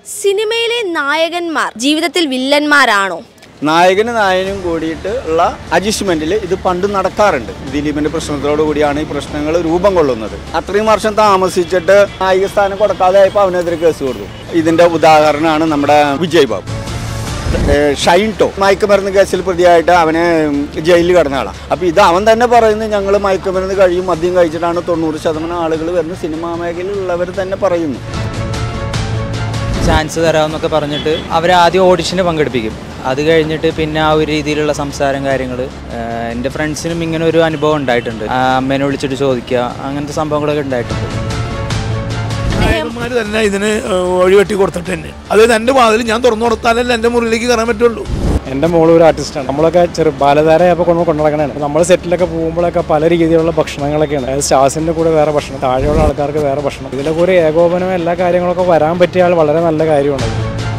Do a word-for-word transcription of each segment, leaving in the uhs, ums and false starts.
സിനിമയിലെ നായകന്മാർ ജീവിതത്തിൽ വില്ലന്മാരാണോ? നായകനും നായകനും കൂടിയിട്ട് ഉള്ള അഡ്ജസ്റ്റ്മെന്റിൽ ഇത് പണ്ട് നടക്കാറുണ്ട്. ദിലീപിന്റെ പ്രശ്നത്തോടു കൂടിയാണ് ഈ പ്രശ്നങ്ങൾ രൂപം കൊള്ളുന്നത്. അത്രയും വർഷം താമസിച്ചിട്ട് നായിക സ്ഥാനം കൊടുക്കാതെ ആയപ്പോൾ അവനെതിരെ കേസ് കൊടുത്തു. ഇതിന്റെ ഉദാഹരണമാണ് നമ്മുടെ വിജയ് ബാബു. ഷൈൻ ടോ മയക്കുമരുന്ന് കേസിൽ പ്രതിയായിട്ട് അവനെ ജയിലിൽ കിടന്ന ആളാണ്. അപ്പോൾ ഇത് അവൻ തന്നെ പറയുന്നത് ഞങ്ങൾ മയക്കുമരുന്ന് കഴിയും മദ്യം കഴിച്ചിട്ടാണ് തൊണ്ണൂറ് ശതമാനം ആളുകൾ വരുന്നത്. സിനിമാ മേഖലയിലുള്ളവർ തന്നെ പറയുന്നു. ചാൻസ് തരാമെന്നൊക്കെ പറഞ്ഞിട്ട് അവരെ ആദ്യം ഓഡിഷന് പങ്കെടുപ്പിക്കും. അത് കഴിഞ്ഞിട്ട് പിന്നെ ആ ഒരു രീതിയിലുള്ള സംസാരം കാര്യങ്ങൾ. എൻ്റെ ഫ്രണ്ട്സിനും ഇങ്ങനെ ഒരു അനുഭവം ഉണ്ടായിട്ടുണ്ട്. അമ്മേനെ വിളിച്ചിട്ട് ചോദിക്കുക, അങ്ങനത്തെ സംഭവങ്ങളൊക്കെ ഉണ്ടായിട്ടുണ്ട്. നായകന്മാർ തന്നെ ഇതിന് വഴിവെട്ടി കൊടുത്തിട്ട് തന്നെ, അതായത് എൻ്റെ വാതിൽ ഞാൻ തുറന്നു കൊടുത്താലല്ലേ എൻ്റെ മുറിയിലേക്ക് കയറാൻ പറ്റുള്ളൂ. എൻ്റെ മോള് ഒരു ആർട്ടിസ്റ്റാണ്. നമ്മളൊക്കെ ചെറു ബാലധാരയപ്പോൾ കൊണ്ട് കൊണ്ടു നടക്കണതാണ്. നമ്മൾ സെറ്റിലൊക്കെ പോകുമ്പോഴൊക്കെ പല രീതിയിലുള്ള ഭക്ഷണങ്ങളൊക്കെയാണ്. അതായത് സ്റ്റാർസിൻ്റെ കൂടെ വേറെ ഭക്ഷണം, താഴെയുള്ള ആൾക്കാർക്ക് വേറെ ഭക്ഷണം. ഇതിലൊക്കെ ഒരു ഏകോപനം എല്ലാ കാര്യങ്ങളൊക്കെ വരാൻ പറ്റിയാൽ വളരെ നല്ല കാര്യമാണ്.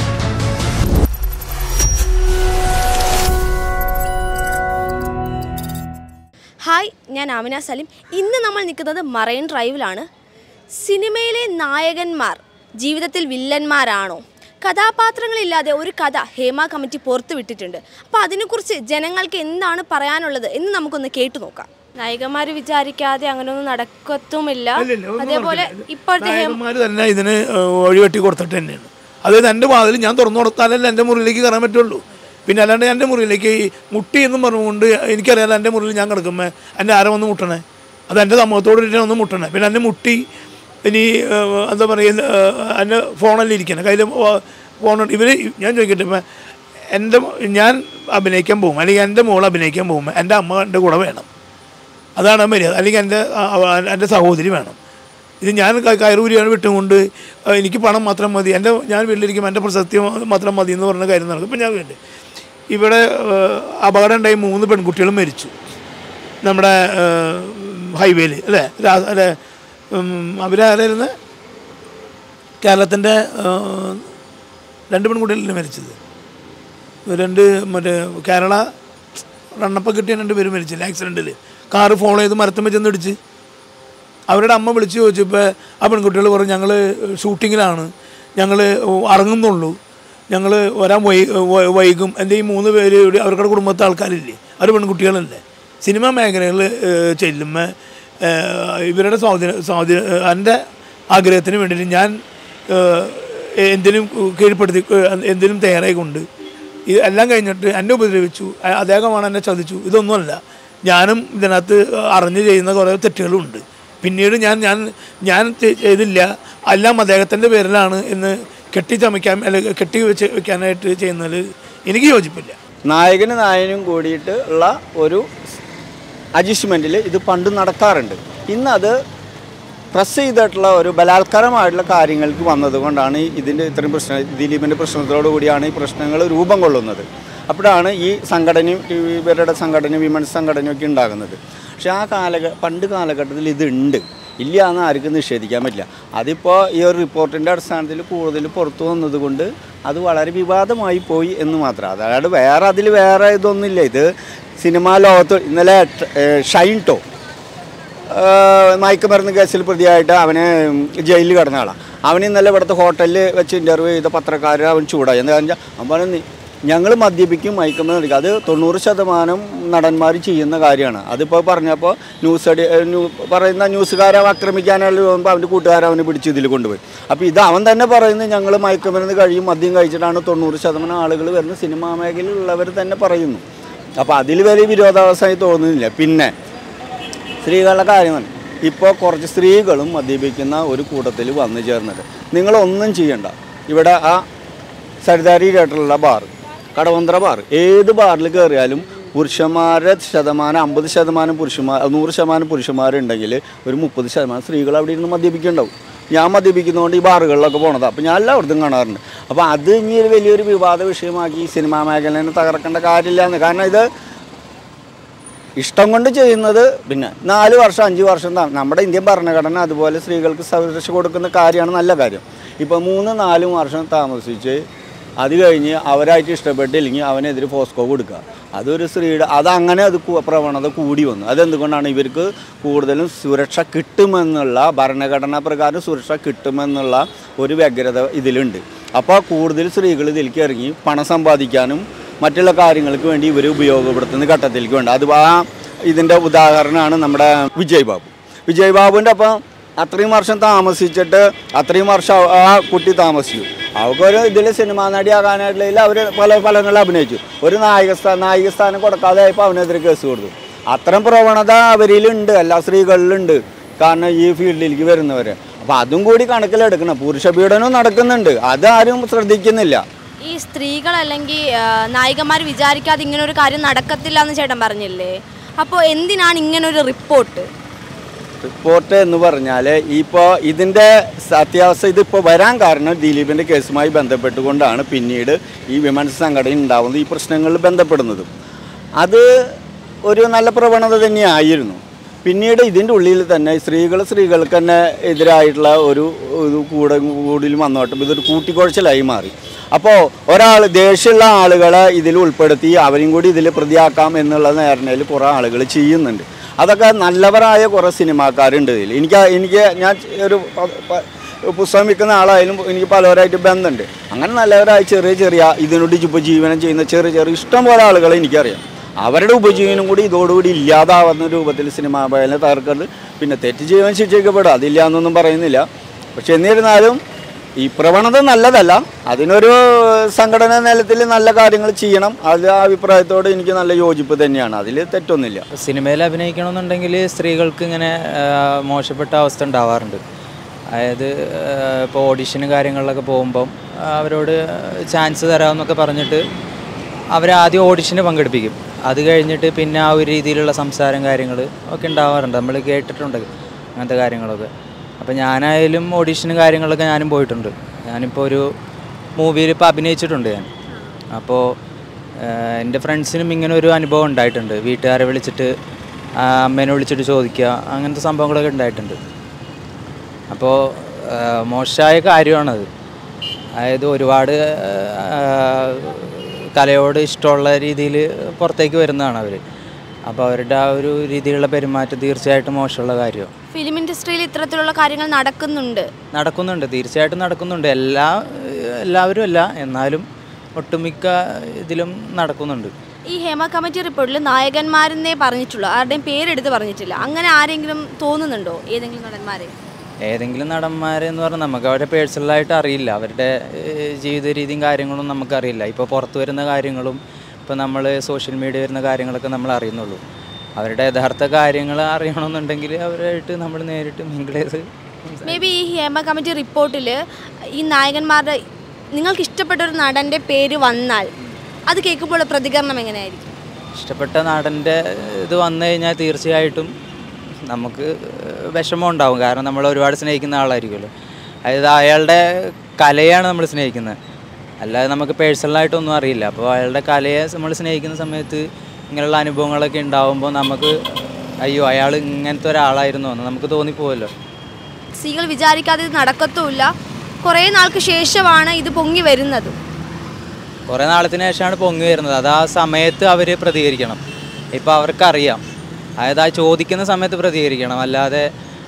ഹായ്, ഞാൻ ആമിന സലിം. ഇന്ന് നമ്മൾ നിൽക്കുന്നത് മറൈൻ ഡ്രൈവിലാണ്. സിനിമയിലെ നായകന്മാർ ജീവിതത്തിൽ വില്ലന്മാരാണോ? കഥാപാത്രങ്ങളില്ലാതെ ഒരു കഥ ഹേമ കമ്മിറ്റി പുറത്തുവിട്ടിട്ടുണ്ട്. അപ്പോൾ അതിനെക്കുറിച്ച് ജനങ്ങൾക്ക് എന്താണ് പറയാനുള്ളത് എന്ന് നമുക്കൊന്ന് കേട്ടു നോക്കാം. നായകന്മാർ വിചാരിക്കാതെ അങ്ങനെയൊന്നും നടക്കത്തുമില്ല. അതേപോലെ ഇപ്പോഴത്തെ നായകന്മാർ തന്നെ ഇതിന് വഴിവെട്ടി കൊടുത്തിട്ട് തന്നെയാണ്. അതായത് എൻ്റെ വാതിൽ ഞാൻ തുറന്നു കൊടുത്താലല്ലേ എൻ്റെ മുറിയിലേക്ക് കയറാൻ പറ്റുള്ളൂ. പിന്നെ അല്ലാണ്ട് എൻ്റെ മുറിയിലേക്ക് മുട്ടി എന്നും പറഞ്ഞുകൊണ്ട് എനിക്കറിയാലോ എൻ്റെ മുറിയിൽ ഞാൻ കിടക്കുമ്പോൾ എൻ്റെ ആരെ വന്ന് മുട്ടണേ, അത് എൻ്റെ സമൂഹത്തോട് ഒന്ന് മുട്ടണേ. പിന്നെ എൻ്റെ മുട്ടി ഇനി എന്താ പറയുക, എൻ്റെ ഫോണല്ലേ ഇരിക്കണം, കയ്യിൽ ഫോൺ. ഇവർ ഞാൻ ചോദിക്കട്ടെ, ഇപ്പം എൻ്റെ ഞാൻ അഭിനയിക്കാൻ പോകും അല്ലെങ്കിൽ എൻ്റെ മോൾ അഭിനയിക്കാൻ പോകുമ്പോൾ എൻ്റെ അമ്മ എൻ്റെ കൂടെ വേണം, അതാണ് മര്യാദ. അല്ലെങ്കിൽ എൻ്റെ എൻ്റെ സഹോദരി വേണം. ഇത് ഞാൻ കയറൂരിയാണ് വിട്ടുകൊണ്ട് എനിക്ക് പണം മാത്രം മതി, എൻ്റെ ഞാൻ വീട്ടിലിരിക്കുമ്പോൾ എൻ്റെ പ്രസക്തി മാത്രം മതി എന്ന് പറഞ്ഞ കാര്യം നടക്കും. ഇപ്പം ഞാൻ വേണ്ടേ, ഇവിടെ അപകടം ഉണ്ടായി മൂന്ന് പെൺകുട്ടികളും മരിച്ചു നമ്മുടെ ഹൈവേയിൽ അല്ലേ. അല്ലേ അവരാരായിരുന്നു? കേരളത്തിൻ്റെ രണ്ട് പെൺകുട്ടികളല്ലേ മരിച്ചത്. രണ്ട് മറ്റേ കേരള റണ്ണപ്പം കിട്ടിയ രണ്ട് പേര് മരിച്ചില്ല ആക്സിഡൻറ്റിൽ. കാറ് ഫോളോ ചെയ്ത് മരത്തുമ്പോൾ ചെന്നിടിച്ച്. അവരുടെ അമ്മ വിളിച്ച് ചോദിച്ചപ്പോൾ ആ പെൺകുട്ടികൾ പറഞ്ഞു ഞങ്ങൾ ഷൂട്ടിങ്ങിലാണ്, ഞങ്ങൾ ഇറങ്ങുന്നുള്ളൂ, ഞങ്ങൾ വരാൻ വൈ വൈകും. എൻ്റെ ഈ മൂന്ന് പേര് അവരുടെ കുടുംബത്തെ ആൾക്കാരില്ലേ, അവർ പെൺകുട്ടികളല്ലേ. സിനിമാ മേഖലകളിൽ ചെല്ലുമ്പോൾ ഇവരുടെ സ്വാധീന സ്വാധീന എൻ്റെ ആഗ്രഹത്തിന് വേണ്ടിയിട്ട് ഞാൻ എന്തിനും കീഴ്പ്പെടുത്തി എന്തിനും തയ്യാറായി കൊണ്ട് ഇത് എല്ലാം കഴിഞ്ഞിട്ട് എന്നെ ഉപദ്രവിച്ചു, അദ്ദേഹമാണ് എന്നെ ചതിച്ചു. ഇതൊന്നുമല്ല, ഞാനും ഇതിനകത്ത് അറിഞ്ഞ് ചെയ്യുന്ന കുറേ തെറ്റുകളുണ്ട്. പിന്നീട് ഞാൻ ഞാൻ ഞാൻ ചെയ്തില്ല, എല്ലാം അദ്ദേഹത്തിൻ്റെ പേരിലാണ് എന്ന് കെട്ടിച്ചമയ്ക്കാൻ അല്ലെങ്കിൽ കെട്ടി വെച്ച് വെക്കാനായിട്ട് ചെയ്യുന്നതിൽ എനിക്ക് യോജിപ്പില്ല. നായകനും നായകനും കൂടിയിട്ട് ഉള്ള ഒരു അഡ്ജസ്റ്റ്മെന്റിൽ ഇത് പണ്ട് നടക്കാറുണ്ട്. ഇന്നത് പ്രസ് ചെയ്തിട്ടുള്ള ഒരു ബലാത്കാരമായിട്ടുള്ള കാര്യങ്ങൾക്ക് വന്നതുകൊണ്ടാണ് ഇതിൻ്റെ ഇത്രയും പ്രശ്നം, ദിലീപിൻ്റെ പ്രശ്നത്തോടു കൂടിയാണ് ഈ പ്രശ്നങ്ങൾ രൂപം കൊള്ളുന്നത്. അപ്പോഴാണ് ഈ സംഘടനയും ഇവരുടെ സംഘടനയും വിമൻസ് സംഘടനയൊക്കെ ഉണ്ടാകുന്നത്. പക്ഷേ ആ കാലഘ പണ്ട് കാലഘട്ടത്തിൽ ഇതുണ്ട്, ഇല്ല എന്ന് ആർക്കും നിഷേധിക്കാൻ പറ്റില്ല. അതിപ്പോൾ ഈ ഒരു റിപ്പോർട്ടിൻ്റെ അടിസ്ഥാനത്തിൽ കൂടുതൽ പുറത്തു വന്നതുകൊണ്ട് അത് വളരെ വിവാദമായി പോയി എന്ന് മാത്രം. അതായത് വേറെ അതിൽ വേറെ ഇതൊന്നുമില്ല. ഇത് സിനിമാ ലോകത്ത് ഇന്നലെ ഷൈൻ ടോ മയക്കുമരുന്ന് കേസിൽ പ്രതിയായിട്ട് അവനെ ജയിലിൽ കിടന്ന ആളാണ്. അവൻ ഇന്നലെ ഇവിടുത്തെ ഹോട്ടലിൽ വെച്ച് ഇൻ്റർവ്യൂ ചെയ്ത പത്രക്കാർ അവൻ ചൂടായി. എന്താ വെച്ചാൽ അവൻ പറഞ്ഞു ഞങ്ങൾ മദ്യപിക്കും മയക്കുമരുന്ന് എടുക്കുക, അത് തൊണ്ണൂറ് ശതമാനം നടന്മാർ ചെയ്യുന്ന കാര്യമാണ്. അതിപ്പോൾ പറഞ്ഞപ്പോൾ ന്യൂസ് അടി ന്യൂ പറയുന്ന ന്യൂസുകാരെ ആക്രമിക്കാനുള്ള പോകുമ്പോൾ അവൻ്റെ കൂട്ടുകാരെ അവനെ പിടിച്ച് ഇതിൽ കൊണ്ടുപോയി. അപ്പോൾ ഇത് അവൻ തന്നെ പറയുന്നത് ഞങ്ങൾ മയക്കുമരുന്ന് കഴിയും മദ്യം കഴിച്ചിട്ടാണ് തൊണ്ണൂറ് ശതമാനം ആളുകൾ വരുന്നത്. സിനിമാ മേഖലയിലുള്ളവർ തന്നെ പറയുന്നു. അപ്പോൾ അതിൽ വലിയ വിരോധാഭാസമായി തോന്നുന്നില്ല. പിന്നെ സ്ത്രീകളുടെ കാര്യമാണ്. ഇപ്പോൾ കുറച്ച് സ്ത്രീകളും മദ്യപിക്കുന്ന ഒരു കൂട്ടത്തിൽ വന്നു ചേർന്നത്. നിങ്ങളൊന്നും ചെയ്യണ്ട. ഇവിടെ ആ സരിതാരി തിയേറ്ററിലുള്ള ബാർ, കടവന്ത്ര ബാർ, ഏത് ബാറിൽ കയറിയാലും പുരുഷന്മാരുടെ ശതമാനം അമ്പത് ശതമാനം പുരുഷന്മാർ നൂറ് ശതമാനം പുരുഷന്മാരുണ്ടെങ്കിൽ ഒരു മുപ്പത് ശതമാനം സ്ത്രീകൾ അവിടെ ഇരുന്ന് മദ്യപിക്കുന്നുണ്ടാവും. ഞാൻ മദ്യപിക്കുന്നതുകൊണ്ട് ഈ ബാറുകളിലൊക്കെ പോണത്. അപ്പോൾ ഞാൻ എല്ലായിടത്തും കാണാറുണ്ട്. അപ്പോൾ അത് ഇനി ഒരു വലിയൊരു വിവാദ വിഷയമാക്കി സിനിമാ മേഖലനെ തകർക്കേണ്ട കാര്യമില്ല എന്ന്. കാരണം ഇത് ഇഷ്ടം കൊണ്ട് ചെയ്യുന്നത്. പിന്നെ നാല് വർഷം അഞ്ച് വർഷം നമ്മുടെ ഇന്ത്യൻ ഭരണഘടന അതുപോലെ സ്ത്രീകൾക്ക് സംരക്ഷ കൊടുക്കുന്ന കാര്യമാണ് നല്ല കാര്യം. ഇപ്പോൾ മൂന്ന് നാലും വർഷം താമസിച്ച് അത് കഴിഞ്ഞ് അവരായിട്ട് ഇഷ്ടപ്പെട്ടില്ലെങ്കിൽ അവനെതിരെ ഫോസ്കോ കൊടുക്കുക. അതൊരു സ്ത്രീയുടെ അതങ്ങനെ അത് പ്രവണത കൂടി വന്നു. അതെന്തുകൊണ്ടാണ്? ഇവർക്ക് കൂടുതലും സുരക്ഷ കിട്ടുമെന്നുള്ള, ഭരണഘടനാ പ്രകാരം സുരക്ഷ കിട്ടുമെന്നുള്ള ഒരു വ്യഗ്രത ഇതിലുണ്ട്. അപ്പോൾ കൂടുതൽ സ്ത്രീകൾ ഇതിലേക്ക് ഇറങ്ങി പണം സമ്പാദിക്കാനും മറ്റുള്ള കാര്യങ്ങൾക്ക് വേണ്ടി ഇവർ ഉപയോഗപ്പെടുത്തുന്ന ഘട്ടത്തിലേക്ക് വേണ്ട. അത് ആ ഇതിൻ്റെ ഉദാഹരണമാണ് നമ്മുടെ വിജയ് ബാബു. വിജയ് ബാബുവിൻ്റെ അപ്പം അത്രയും വർഷം താമസിച്ചിട്ട് അത്രയും വർഷം ആ കുട്ടി താമസിച്ചു. അവർക്കൊരു ഇതിൽ സിനിമാ നടിയാകാനായിട്ടുള്ളതിൽ അവർ പല ഫലങ്ങളിൽ അഭിനയിച്ചു. ഒരു നായിക സ്ഥാനം നായിക സ്ഥാനം കൊടുക്കാതെ ആയപ്പോൾ അവനെതിരെ കേസ് കൊടുത്തു. അത്തരം പ്രവണത അവരിലുണ്ട്, എല്ലാ സ്ത്രീകളിലുണ്ട്. കാരണം ഈ ഫീൽഡിലേക്ക് വരുന്നവർ. അപ്പോൾ അതും കൂടി കണക്കിലെടുക്കണം. പുരുഷ പീഡനവും നടക്കുന്നുണ്ട്, അതാരും ശ്രദ്ധിക്കുന്നില്ല. ഈ സ്ത്രീകൾ അല്ലെങ്കിൽ നായികമാർ വിചാരിക്കാതെ ഇങ്ങനെ ഒരു കാര്യം നടക്കത്തില്ല എന്ന് ചേട്ടൻ പറഞ്ഞില്ലേ? അപ്പോൾ എന്തിനാണ് ഇങ്ങനൊരു റിപ്പോർട്ട്? റിപ്പോർട്ട് എന്ന് പറഞ്ഞാൽ ഇപ്പോൾ ഇതിൻ്റെ സത്യാവസ്ഥ ഇതിപ്പോൾ വരാൻ കാരണം ദിലീപിൻ്റെ കേസുമായി ബന്ധപ്പെട്ടുകൊണ്ടാണ് പിന്നീട് ഈ വിമൻസ് സംഘടന ഉണ്ടാവുന്നത്, ഈ പ്രശ്നങ്ങളിൽ ബന്ധപ്പെടുന്നത്. അത് ഒരു നല്ല പ്രവണത തന്നെയായിരുന്നു. പിന്നീട് ഇതിൻ്റെ ഉള്ളിൽ തന്നെ സ്ത്രീകൾ സ്ത്രീകൾക്ക് തന്നെ എതിരായിട്ടുള്ള ഒരു കൂടെ കൂടുതൽ വന്നോട്ടും ഇതൊരു കൂട്ടിക്കുഴച്ചിലായി മാറി. അപ്പോൾ ഒരാൾ ദേഷ്യമുള്ള ആളുകളെ ഇതിൽ ഉൾപ്പെടുത്തി അവരും കൂടി ഇതിൽ പ്രതിയാക്കാം എന്നുള്ള നേരണയിൽ കുറേ ആളുകൾ ചെയ്യുന്നുണ്ട്. അതൊക്കെ നല്ലവരായ കുറേ സിനിമാക്കാരുണ്ട് ഇതിൽ. എനിക്ക് എനിക്ക് ഞാൻ ഒരു പുസ്തകം വിൽക്കുന്ന ആളായാലും എനിക്ക് പലവരായിട്ട് ബന്ധമുണ്ട്. അങ്ങനെ നല്ലവരായ ചെറിയ ചെറിയ ഇതിനോട് ഉപജീവനം ചെയ്യുന്ന ചെറിയ ചെറിയ ഇഷ്ടം പോലെ ആളുകളെ എനിക്കറിയാം. അവരുടെ ഉപജീവനം കൂടി ഇതോടുകൂടി ഇല്ലാതാവുന്ന രൂപത്തിൽ സിനിമാ മേഖല തകർക്കരുത്. പിന്നെ തെറ്റ് ജീവൻ ശിക്ഷിക്കപ്പെടും, അതില്ല എന്നൊന്നും പറയുന്നില്ല. പക്ഷെ എന്നിരുന്നാലും ഈ പ്രവണത നല്ലതല്ല. അതിനൊരു സംഘടനാ നിലത്തിൽ നല്ല കാര്യങ്ങൾ ചെയ്യണം. അത് ആ അഭിപ്രായത്തോട് എനിക്ക് നല്ല യോജിപ്പ് തന്നെയാണ്, അതിൽ തെറ്റൊന്നുമില്ല. സിനിമയിൽ അഭിനയിക്കണമെന്നുണ്ടെങ്കിൽ സ്ത്രീകൾക്ക് ഇങ്ങനെ മോശപ്പെട്ട അവസ്ഥ ഉണ്ടാവാറുണ്ട്. അതായത് ഇപ്പോൾ ഓഡിഷന് കാര്യങ്ങളിലൊക്കെ പോകുമ്പം അവരോട് ചാൻസ് തരാമെന്നൊക്കെ പറഞ്ഞിട്ട് അവരാദ്യം ഓഡിഷന് പങ്കെടുപ്പിക്കും. അത് കഴിഞ്ഞിട്ട് പിന്നെ ആ ഒരു രീതിയിലുള്ള സംസാരം കാര്യങ്ങൾ ഒക്കെ ഉണ്ടാവാറുണ്ട്, നമ്മൾ കേട്ടിട്ടുണ്ട് അങ്ങനത്തെ കാര്യങ്ങളൊക്കെ. അപ്പോൾ ഞാനായാലും ഓഡീഷന് കാര്യങ്ങളൊക്കെ ഞാനും പോയിട്ടുണ്ട്. ഞാനിപ്പോൾ ഒരു മൂവിയിൽ ഇപ്പോൾ അഭിനയിച്ചിട്ടുണ്ട് ഞാൻ. അപ്പോൾ എൻ്റെ ഫ്രണ്ട്സിനും ഇങ്ങനെ ഒരു അനുഭവം ഉണ്ടായിട്ടുണ്ട്. വീട്ടുകാരെ വിളിച്ചിട്ട് അമ്മേനെ വിളിച്ചിട്ട് ചോദിക്കുക, അങ്ങനത്തെ സംഭവങ്ങളൊക്കെ ഉണ്ടായിട്ടുണ്ട്. അപ്പോൾ മോശമായ കാര്യമാണത്. അതായത് ഒരുപാട് കലയോട് ഇഷ്ടമുള്ള രീതിയിൽ പുറത്തേക്ക് വരുന്നതാണ് അവർ. അപ്പോൾ അവരുടെ ആ ഒരു രീതിയിലുള്ള പെരുമാറ്റം തീർച്ചയായിട്ടും മോശമുള്ള കാര്യമാണ്. ഫിലിം ഇൻഡസ്ട്രിയിൽ ഇത്തരത്തിലുള്ള കാര്യങ്ങൾ നടക്കുന്നുണ്ട് നടക്കുന്നുണ്ട് തീർച്ചയായിട്ടും നടക്കുന്നുണ്ട്. എല്ലാ എല്ലാവരും അല്ല, എന്നാലും ഒട്ടുമിക്ക ഇതിലും നടക്കുന്നുണ്ട്. ഈ ഹേമ കമ്മിറ്റി റിപ്പോർട്ടിൽ നായകന്മാരെന്നേ പറഞ്ഞിട്ടുള്ളൂ, ആരുടെയും പേരെടുത്ത് പറഞ്ഞിട്ടില്ല. അങ്ങനെ ആരെങ്കിലും തോന്നുന്നുണ്ടോ? ഏതെങ്കിലും നടന്മാരെ ഏതെങ്കിലും നടന്മാരെന്ന് പറഞ്ഞാൽ നമുക്ക് അവരുടെ പേഴ്സണലായിട്ട് അറിയില്ല. അവരുടെ ജീവിത രീതിയും കാര്യങ്ങളും നമുക്കറിയില്ല. ഇപ്പോൾ പുറത്ത് വരുന്ന കാര്യങ്ങളും ഇപ്പോൾ നമ്മൾ സോഷ്യൽ മീഡിയ വരുന്ന കാര്യങ്ങളൊക്കെ നമ്മൾ അറിയുന്നുള്ളൂ. അവരുടെ യഥാർത്ഥ കാര്യങ്ങൾ അറിയണമെന്നുണ്ടെങ്കിൽ അവരായിട്ട് നമ്മൾ നേരിട്ട് മിങ്കിൾ ചെയ്ത്. മേ ബി ഈ ഹേമ കമ്മിറ്റി റിപ്പോർട്ടിൽ ഈ നായകന്മാരുടെ നിങ്ങൾക്ക് ഇഷ്ടപ്പെട്ട ഒരു നടൻ്റെ പേര് വന്നാൽ അത് കേൾക്കുമ്പോൾ പ്രതികരണം എങ്ങനെയായിരിക്കും? ഇഷ്ടപ്പെട്ട നടൻ്റെ ഇത് വന്നു കഴിഞ്ഞാൽ തീർച്ചയായിട്ടും നമുക്ക് വിഷമം ഉണ്ടാവും. കാരണം നമ്മൾ ഒരുപാട് സ്നേഹിക്കുന്ന ആളായിരിക്കുമല്ലോ. അതായത് അയാളുടെ കലയാണ് നമ്മൾ സ്നേഹിക്കുന്നത്, അല്ലാതെ നമുക്ക് പേഴ്സണലായിട്ടൊന്നും അറിയില്ല. അപ്പോൾ അയാളുടെ കലയെ നമ്മൾ സ്നേഹിക്കുന്ന സമയത്ത് ഇങ്ങനെയുള്ള അനുഭവങ്ങളൊക്കെ ഉണ്ടാകുമ്പോൾ നമുക്ക് അയ്യോ അയാൾ ഇങ്ങനത്തെ ഒരാളായിരുന്നു എന്ന് നമുക്ക് തോന്നിപ്പോവല്ലോ. സ്ത്രീകൾ വിചാരിക്കാതെ ഇത് നടക്കത്തുമില്ല. കുറേ നാൾക്ക് ശേഷമാണ് ഇത് പൊങ്ങി വരുന്നത്. കുറേ നാളത്തിന് ശേഷമാണ് പൊങ്ങി വരുന്നത്. അത് ആ സമയത്ത് അവർ പ്രതികരിക്കണം. ഇപ്പോൾ അവർക്കറിയാം, അതായത് ആ ചോദിക്കുന്ന സമയത്ത് പ്രതികരിക്കണം. അല്ലാതെ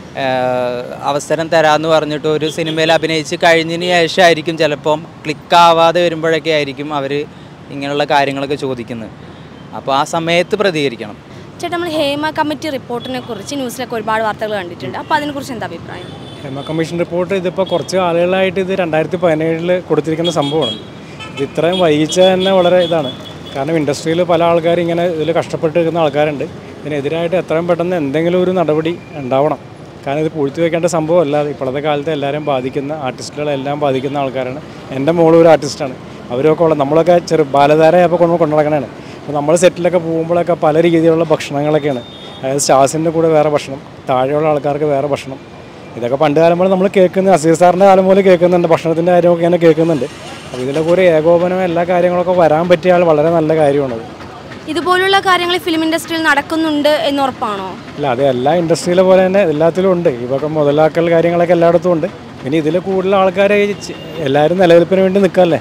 അവസരം തരാമെന്ന് പറഞ്ഞിട്ട് ഒരു സിനിമയിൽ അഭിനയിച്ച് കഴിഞ്ഞതിന് ശേഷമായിരിക്കും ചിലപ്പം ക്ലിക്കാവാതെ വരുമ്പോഴൊക്കെ ആയിരിക്കും അവർ ഇങ്ങനെയുള്ള കാര്യങ്ങളൊക്കെ ചോദിക്കുന്നത്. അപ്പോൾ ആ സമയത്ത് പ്രതികരിക്കണം. ചേട്ടാ, നമ്മൾ ഹേമ കമ്മിറ്റി റിപ്പോർട്ടിനെ കുറിച്ച് ന്യൂസിലൊക്കെ ഒരുപാട് വാർത്തകൾ കണ്ടിട്ടുണ്ട്. അപ്പോൾ അതിനെക്കുറിച്ച് എന്താ അഭിപ്രായം? ഹേമ കമ്മീഷൻ റിപ്പോർട്ട് ഇതിപ്പോൾ കുറച്ച് ആളുകളായിട്ട് ഇത് രണ്ടായിരത്തി പതിനേഴിൽ കൊടുത്തിരിക്കുന്ന സംഭവമാണ്. ഇത് ഇത്രയും വൈകിച്ച തന്നെ വളരെ ഇതാണ്. കാരണം ഇൻഡസ്ട്രിയിൽ പല ആൾക്കാരും ഇങ്ങനെ ഇതിൽ കഷ്ടപ്പെട്ട് നിൽക്കുന്ന ആൾക്കാരുണ്ട്. ഇതിനെതിരായിട്ട് എത്രയും പെട്ടെന്ന് എന്തെങ്കിലും ഒരു നടപടി ഉണ്ടാവണം. കാരണം ഇത് പൂഴ്ത്തി വയ്ക്കേണ്ട സംഭവമല്ല. ഇപ്പോഴത്തെ കാലത്ത് എല്ലാവരും ബാധിക്കുന്ന ആർട്ടിസ്റ്റുകളെല്ലാം ബാധിക്കുന്ന ആൾക്കാരാണ്. എൻ്റെ മോളും ഒരു ആർട്ടിസ്റ്റാണ്. അവരൊക്കെ ഉള്ള നമ്മളൊക്കെ ചെറു ബാലധാരയപ്പോൾ കൊണ്ട് കൊണ്ടു നടക്കണതാണ്. അപ്പോൾ നമ്മൾ സെറ്റിലൊക്കെ പോകുമ്പോഴൊക്കെ പല രീതിയിലുള്ള ഭക്ഷണങ്ങളൊക്കെയാണ്. അതായത് സ്റ്റാഫിൻ്റെ കൂടെ വേറെ ഭക്ഷണം, താഴെയുള്ള ആൾക്കാർക്ക് വേറെ ഭക്ഷണം. ഇതൊക്കെ പണ്ട് കാലം പോലെ നമ്മൾ കേൾക്കുന്നത്, അസീസ് സാറിൻ്റെ കാലം പോലെ കേൾക്കുന്നുണ്ട്. ഭക്ഷണത്തിൻ്റെ കാര്യമൊക്കെ ഇങ്ങനെ കേൾക്കുന്നുണ്ട്. അപ്പോൾ ഇതിലൊക്കെ ഒരു ഏകോപനം എല്ലാ കാര്യങ്ങളൊക്കെ വരാൻ പറ്റിയ ആൾ വളരെ നല്ല കാര്യമാണത്. ഇതുപോലുള്ള കാര്യങ്ങൾ ഫിലിം ഇൻഡസ്ട്രിയിൽ നടക്കുന്നുണ്ട് എന്ന് ഉറപ്പാണോ? അല്ല, അത് എല്ലാ ഇൻഡസ്ട്രിയിലെ പോലെ തന്നെ എല്ലാത്തിലും ഉണ്ട്. ഇതൊക്കെ മുതലാക്കൽ കാര്യങ്ങളൊക്കെ എല്ലായിടത്തും ഉണ്ട്. പിന്നെ ഇതിൽ കൂടുതൽ ആൾക്കാരെ എല്ലാവരും നിലനിൽപ്പിന് വേണ്ടി നിൽക്കാമല്ലേ.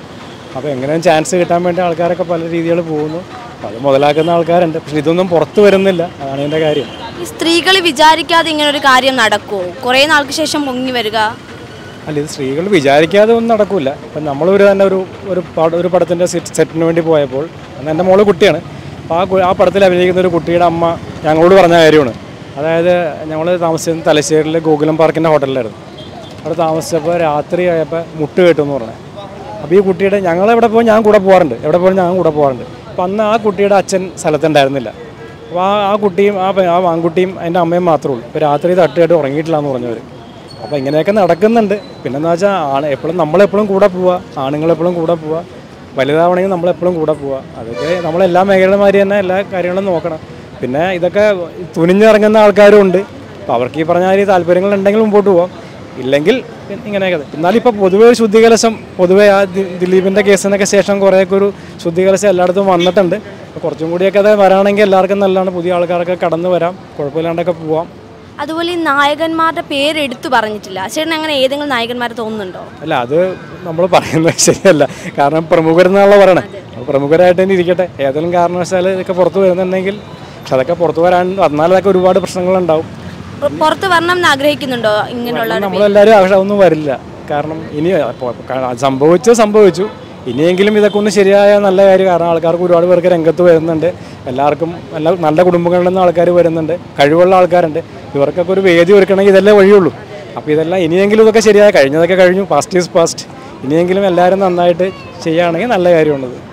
അപ്പോൾ എങ്ങനെയും ചാൻസ് കിട്ടാൻ വേണ്ടി ആൾക്കാരൊക്കെ പല രീതികൾ പോകുന്നു. അത് മുതലാക്കുന്ന ആൾക്കാരുണ്ട്. പക്ഷെ ഇതൊന്നും പുറത്ത് വരുന്നില്ല. അതാണ് എൻ്റെ കാര്യം. ഈ സ്ത്രീകൾ വിചാരിക്കാതെ ഇങ്ങനെ ഒരു കാര്യം നടക്കുമോ? കുറേ നാൾക്ക് ശേഷം പൊങ്ങി വരിക. അല്ല, ഇത് സ്ത്രീകൾ വിചാരിക്കാതെ ഒന്നും നടക്കില്ല. ഇപ്പം നമ്മളൊരു തന്നെ ഒരു ഒരു ഒരു പടത്തിൻ്റെ സെറ്റിന് വേണ്ടി പോയപ്പോൾ അന്ന് എൻ്റെ മോള് കുട്ടിയാണ്. അപ്പോൾ ആ ആ പടത്തിൽ അഭിനയിക്കുന്ന ഒരു കുട്ടിയുടെ അമ്മ ഞങ്ങളോട് പറഞ്ഞ കാര്യമാണ്. അതായത് ഞങ്ങൾ താമസിച്ചത് തലശ്ശേരിയിലെ ഗോകുലം പാർക്കിൻ്റെ ഹോട്ടലിലായിരുന്നു. അവിടെ താമസിച്ചപ്പോൾ രാത്രി ആയപ്പോൾ മുട്ട് കേട്ടു എന്ന് പറഞ്ഞത്. അപ്പോൾ ഈ കുട്ടിയുടെ ഞങ്ങളെവിടെ പോയി ഞാൻ കൂടെ പോകാറുണ്ട്, എവിടെ പോയി ഞാൻ കൂടെ പോകാറുണ്ട്. അപ്പോൾ അന്ന് ആ കുട്ടിയുടെ അച്ഛൻ സ്ഥലത്തുണ്ടായിരുന്നില്ല. അപ്പോൾ ആ ആ കുട്ടിയും ആ ആ ആൺകുട്ടിയും അതിൻ്റെ അമ്മയും മാത്രമേ ഉള്ളൂ. ഇപ്പോൾ രാത്രി തട്ടുകേട്ട് ഉറങ്ങിയിട്ടില്ല എന്ന് പറഞ്ഞവർ. അപ്പോൾ ഇങ്ങനെയൊക്കെ നടക്കുന്നുണ്ട്. പിന്നെന്താ വെച്ചാൽ ആണ് എപ്പോഴും നമ്മളെപ്പോഴും കൂടെ പോവുക, ആണുങ്ങളെപ്പോഴും കൂടെ പോവുക, വലുതാവണമെങ്കിൽ നമ്മളെപ്പോഴും കൂടെ പോവുക. അതൊക്കെ നമ്മളെല്ലാ മേഖലമാരി തന്നെ എല്ലാ കാര്യങ്ങളും നോക്കണം. പിന്നെ ഇതൊക്കെ തുനിഞ്ഞിറങ്ങുന്ന ആൾക്കാരും ഉണ്ട്. അപ്പോൾ അവർക്ക് ഈ പറഞ്ഞ മാതിരി താല്പര്യങ്ങളുണ്ടെങ്കിൽ മുമ്പോട്ട് പോവാം, ഇല്ലെങ്കിൽ ഇങ്ങനെയൊക്കെ. എന്നാലും ഇപ്പോൾ പൊതുവേ ഒരു ശുദ്ധികലശം പൊതുവേ ആ ദിലീപിൻ്റെ കേസിനൊക്കെ ശേഷം കുറേയൊക്കെ ഒരു ശുദ്ധികലശം എല്ലായിടത്തും വന്നിട്ടുണ്ട്. അപ്പോൾ കുറച്ചും കൂടിയൊക്കെ അത് വരാണെങ്കിൽ എല്ലാവർക്കും നല്ലതാണ്. പുതിയ ആൾക്കാരൊക്കെ കടന്നു വരാം, കുഴപ്പമില്ലാണ്ടൊക്കെ പോവാം. അതുപോലെ ഈ നായകന്മാരുടെ പേര് എടുത്തു പറഞ്ഞിട്ടില്ല. ചേട്ടൻ അങ്ങനെ ഏതെങ്കിലും നായകന്മാരെ തോന്നുന്നുണ്ടോ? അല്ല, അത് നമ്മൾ പറയുന്നത് ശരിയല്ല. കാരണം പ്രമുഖരെന്നുള്ള പറയണേ, പ്രമുഖരായിട്ട് തന്നെ ഇരിക്കട്ടെ. ഏതെങ്കിലും കാരണവശാൽ ഇതൊക്കെ പുറത്ത് വരുന്നുണ്ടെങ്കിൽ, പക്ഷെ അതൊക്കെ പുറത്ത് വരാൻ വന്നാലതൊക്കെ ഒരുപാട് പ്രശ്നങ്ങളുണ്ടാവും. പുറത്ത് വരണം എന്ന് ആഗ്രഹിക്കുന്നുണ്ടോ? ഇങ്ങനെയുള്ള നമ്മളെല്ലാവരും ആവശ്യമൊന്നും വരില്ല. കാരണം ഇനി സംഭവിച്ചു സംഭവിച്ചു ഇനിയെങ്കിലും ഇതൊക്കെ ഒന്ന് ശരിയായ നല്ല കാര്യം. കാരണം ആൾക്കാർക്ക് ഒരുപാട് പേർക്ക് രംഗത്ത് വരുന്നുണ്ട്. എല്ലാവർക്കും നല്ല നല്ല കുടുംബങ്ങളിൽ നിന്ന് ആൾക്കാർ വരുന്നുണ്ട്, കഴിവുള്ള ആൾക്കാരുണ്ട്. ഇവർക്കൊക്കെ ഒരു വേദി ഒരുക്കണമെങ്കിൽ ഇതല്ലേ വഴിയുള്ളൂ. അപ്പോൾ ഇതെല്ലാം ഇനിയെങ്കിലും ഇതൊക്കെ ശരിയായ കഴിഞ്ഞതൊക്കെ കഴിഞ്ഞു. Past is past. ഇനിയെങ്കിലും എല്ലാവരും നന്നായിട്ട് ചെയ്യുകയാണെങ്കിൽ നല്ല കാര്യമുള്ളത്.